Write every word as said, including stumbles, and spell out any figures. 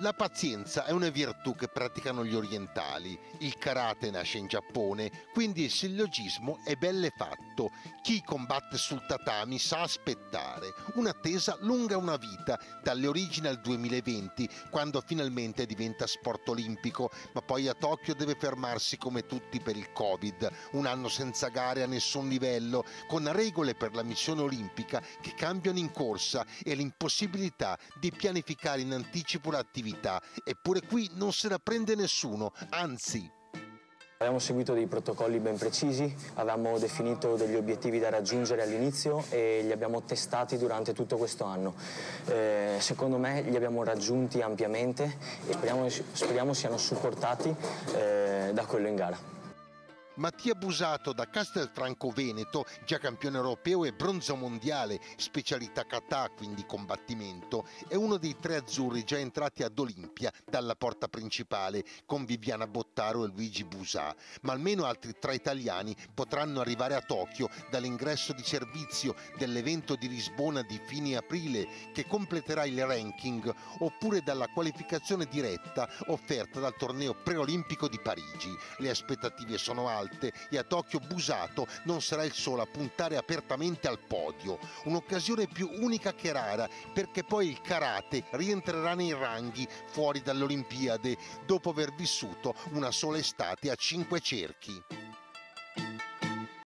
La pazienza è una virtù che praticano gli orientali. Il karate nasce in Giappone, quindi il sillogismo è belle fatto. Chi combatte sul tatami sa aspettare. Un'attesa lunga una vita, dalle origini al duemilaventi, quando finalmente diventa sport olimpico, ma poi a Tokyo deve fermarsi come tutti per il Covid, un anno senza gare a nessun livello, con regole per la missione olimpica che cambiano in corsa e l'impossibilità di pianificare in anticipo l'attività. Eppure qui non se la prende nessuno, anzi. Abbiamo seguito dei protocolli ben precisi, avevamo definito degli obiettivi da raggiungere all'inizio e li abbiamo testati durante tutto questo anno. Eh, secondo me li abbiamo raggiunti ampiamente e speriamo, speriamo siano supportati eh, da quello in gara. Mattia Busato da Castelfranco Veneto, già campione europeo e bronzo mondiale, specialità kata, quindi combattimento, è uno dei tre azzurri già entrati ad Olimpia dalla porta principale con Viviana Bottaro e Luigi Busà, ma almeno altri tre italiani potranno arrivare a Tokyo dall'ingresso di servizio dell'evento di Lisbona di fine aprile che completerà il ranking, oppure dalla qualificazione diretta offerta dal torneo preolimpico di Parigi. Le aspettative sono alte e a Tokyo Busato non sarà il solo a puntare apertamente al podio, un'occasione più unica che rara, perché poi il karate rientrerà nei ranghi fuori dalle Olimpiadi dopo aver vissuto una sola estate a cinque cerchi.